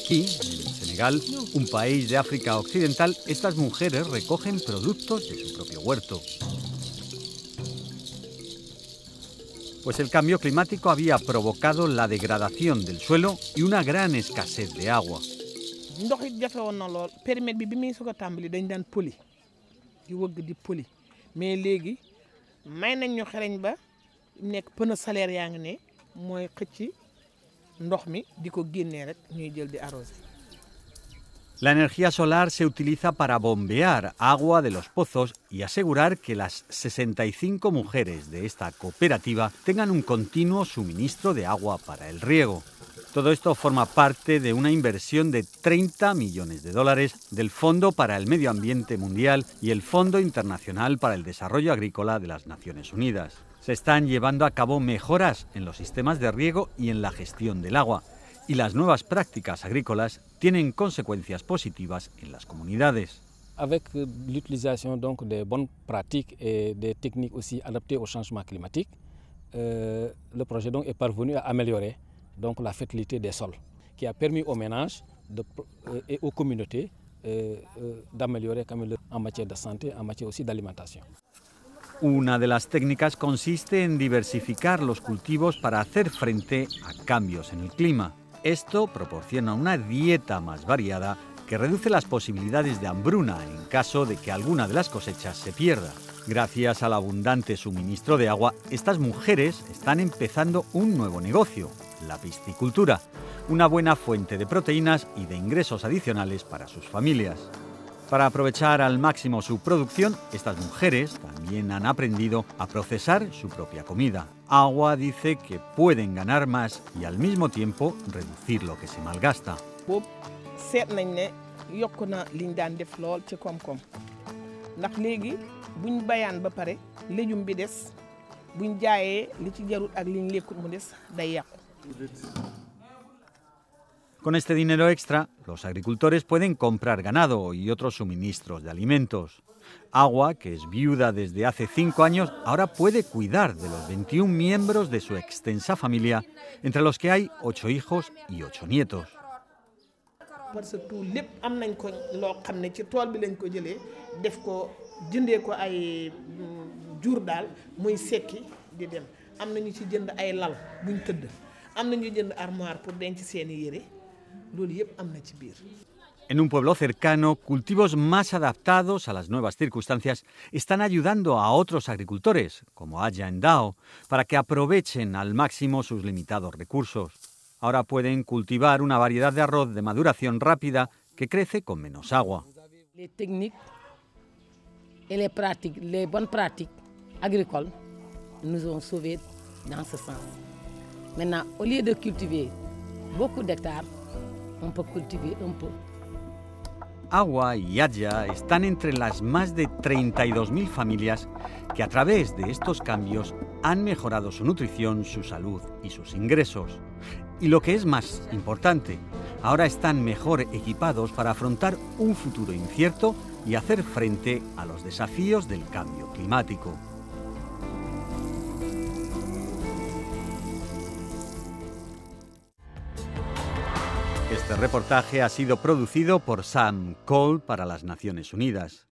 Aquí, en Senegal, un país de África Occidental, estas mujeres recogen productos de su propio huerto. Pues el cambio climático había provocado la degradación del suelo y una gran escasez de agua. ndox it jafe woon na lool périmètre bi muy soog a tàmbali dañ daan poli di wëgg di poli mais léegi may nañ ñu xereñ ba nekk pneu solaire yaa ngi ne mooy xëcc ndox mi di ko génnee rek ñuy jël di arroser. La energía solar se utiliza para bombear agua de los pozos y asegurar que las 65 mujeres de esta cooperativa tengan un continuo suministro de agua para el riego. Todo esto forma parte de una inversión de 30 millones de dólares del Fondo para el Medio Ambiente Mundial y el Fondo Internacional para el Desarrollo Agrícola de las Naciones Unidas. Se están llevando a cabo mejoras en los sistemas de riego y en la gestión del agua, y las nuevas prácticas agrícolas tienen consecuencias positivas en las comunidades. Avec l'utilisation donc des bonnes pratiques et des techniques aussi adaptées au changement climatique, le projet donc est parvenu à améliorer donc la fertilité des sols, qui a permis aux ménages et aux communautés d'améliorer en matière de santé, en matière aussi d'alimentation. Una de las técnicas consiste en diversificar los cultivos para hacer frente a cambios en el clima. Esto proporciona una dieta más variada que reduce las posibilidades de hambruna en caso de que alguna de las cosechas se pierda. Gracias al abundante suministro de agua, estas mujeres están empezando un nuevo negocio, la piscicultura, una buena fuente de proteínas y de ingresos adicionales para sus familias. Para aprovechar al máximo su producción, estas mujeres también han aprendido a procesar su propia comida. Agua dice que pueden ganar más y al mismo tiempo reducir lo que se malgasta. boobu seet nañ ne yokk na liñ daan def lool ci koom-koom ndax léegi buñ bayaan ba pare légume bi des buñ jaayee li ci jarut ak liñ lekkut mu des day yàqu. Con este dinero extra, los agricultores pueden comprar ganado y otros suministros de alimentos. Agua, que es viuda desde hace 5 años, ahora puede cuidar de los 21 miembros de su extensa familia, entre los que hay 8 hijos y 8 nietos. parce que tout lépp am nañ ko loo xam ne ci tool bi lañ ko jëlee def ko jëndee ko ay jur daal muy sekki di dem am na ñu ci jënd ay lal buñ tëdd am na ñu jënd armoire pour denc seeni yére loolu yëpp am na ci biir. En un pueblo cercano, cultivos más adaptados a las nuevas circunstancias están ayudando a otros agricultores, como Aya Endao, para que aprovechen al máximo sus limitados recursos. Ahora pueden cultivar una variedad de arroz de maduración rápida que crece con menos agua. Les techniques et les pratiques, les bonnes pratiques agricoles nous ont sauvés dans ce sens. Maintenant, au lieu de cultiver beaucoup d'hectares, on peut cultiver un peu. Agua y Aya están entre las más de 32.000 familias que a través de estos cambios han mejorado su nutrición, su salud y sus ingresos. Y lo que es más importante, ahora están mejor equipados para afrontar un futuro incierto y hacer frente a los desafíos del cambio climático. Este reportaje ha sido producido por Sam Cole para las Naciones Unidas.